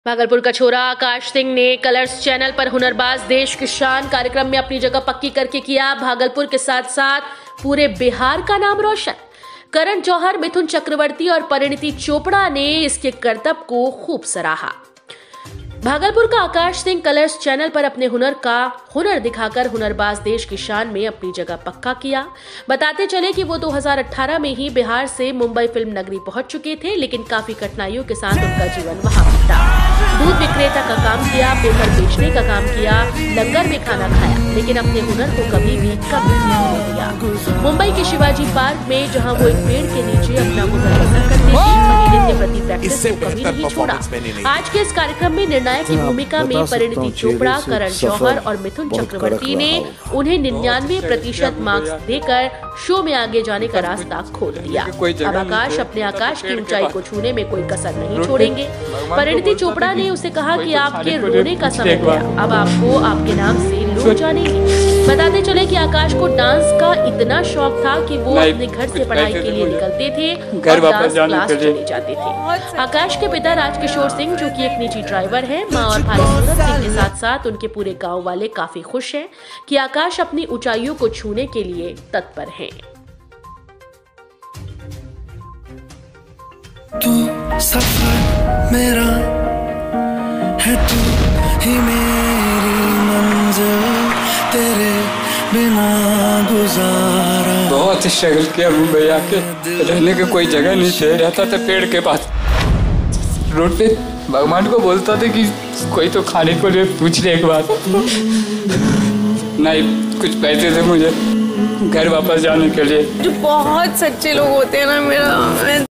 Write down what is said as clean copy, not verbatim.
भागलपुर का छोरा आकाश सिंह ने कलर्स चैनल पर हुनरबाज देश की शान कार्यक्रम में अपनी जगह पक्की करके किया भागलपुर के साथ साथ पूरे बिहार का नाम रोशन। करण जौहर, मिथुन चक्रवर्ती और परिणीति चोपड़ा ने इसके करतब को खूब सराहा। भागलपुर का आकाश सिंह कलर्स चैनल पर अपने हुनर दिखाकर हुनरबाज देश की शान में अपनी जगह पक्का किया। बताते चले कि वो 2018 में ही बिहार से मुंबई फिल्म नगरी पहुंच चुके थे, लेकिन काफी कठिनाइयों के साथ उनका जीवन वहां बीता। दूध विक्रेता का काम किया, पेपर बेचने का काम किया, लंगर में खाना खाया, लेकिन अपने हुनर को कभी भी कमी नहीं दिया। मुंबई के शिवाजी पार्क में जहाँ वो एक पेड़ के नीचे अपना हुनर प्रदर्शन करते थे, वहीं नृत्य प्रति प्रैक्टिस को कभी नहीं छोड़ा। आज के इस कार्यक्रम में निर्णायक की भूमिका में परिणीति चोपड़ा, करण जौहर और मिथुन चक्रवर्ती ने उन्हें 99% मार्क्स देकर शो में आगे जाने का रास्ता खोल दिया। अब आकाश की ऊंचाई को छूने में कोई कसर नहीं छोड़ेंगे। परिणीति चोपड़ा ने उसे कहा कि आपके रोने का समय गया, अब आपको आपके नाम से लोग जानेंगे। बताते चले कि आकाश को डांस का इतना शौक था कि वो अपने घर से पढ़ाई के लिए निकलते थे और डांस क्लास चले जाते थे। आकाश के पिता राजकिशोर सिंह, जो कि एक निजी ड्राइवर हैं, मां और भाई सूरज सिंह के साथ साथ उनके पूरे गांव वाले काफी खुश हैं कि आकाश अपनी ऊंचाइयों को छूने के लिए तत्पर हैं। तू सफर मेरा है, तू ही मेरी मंजिल, तेरे बिना गुजारा। बहुत स्ट्रगल किया मुंबई आके, रहने की कोई जगह नहीं थी, रहता था पेड़ के पास। रोड पे भगवान को बोलता था कि कोई तो खाने को लिए पूछ ले एक बात। नहीं कुछ पैसे थे मुझे घर वापस जाने के लिए। जो बहुत सच्चे लोग होते हैं ना, मेरा